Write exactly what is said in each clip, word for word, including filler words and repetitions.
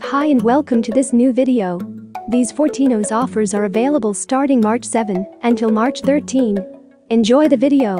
Hi and welcome to this new video. These Fortinos offers are available starting March seventh until March thirteenth. Enjoy the video.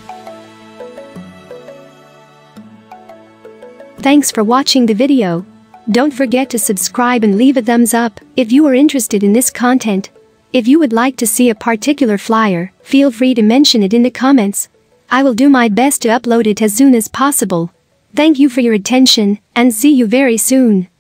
Thanks for watching the video. Don't forget to subscribe and leave a thumbs up if you are interested in this content. If you would like to see a particular flyer, feel free to mention it in the comments. I will do my best to upload it as soon as possible. Thank you for your attention, and see you very soon.